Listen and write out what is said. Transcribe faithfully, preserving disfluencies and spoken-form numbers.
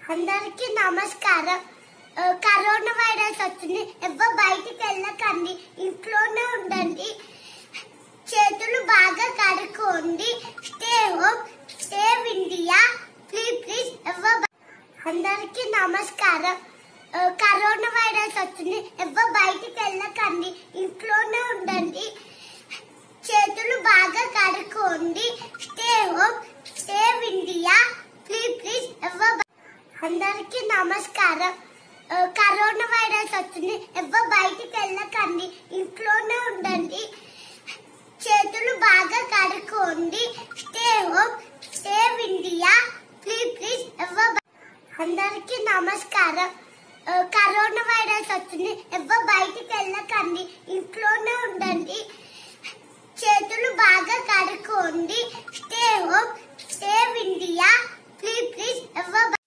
అందరికీ నమస్కారం. Corona virus వచ్చింది. ఎవరు బయటికి వెళ్ళకండి, ఇంట్లోనే ఉండండి, చేతులు బాగా కడుక్కోండి. Stay home, save India. Please please ఎవరు అందరికీ నమస్కారం. కరోనా వైరస్ వచ్చింది. ఎవరు బయటికి వెళ్ళకండి, ఇంట్లోనే ఉండండి, చేతులు బాగా కడుక్కోండి. Stay home, save India. Please please ఎవరు అందరికీ నమస్కారం. కరోనా వైరస్ వచ్చింది. ఎవరు బయటికి వెళ్ళకండి, ఇంట్లోనే ఉండండి, చేతులు బాగా కడుక్కోండి. Stay home, save India. Please please ఎవరు అందరికీ నమస్కారం. కరోనా వైరస్ వచ్చింది. ఎవరు బయటికి వెళ్ళకండి, ఇంట్లోనే ఉండండి, చేతులు బాగా కడుక్కోండి. Stay home, save India. Please please ఎవరు